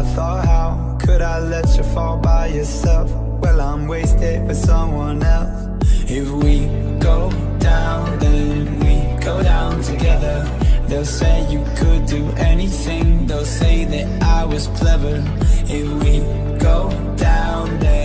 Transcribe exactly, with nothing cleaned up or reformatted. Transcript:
thought, how could I let you fall by yourself? Well, I'm wasted for someone else. If we go down, then we go down together. They'll say you could do anything, they'll say that I was clever. If we go down, then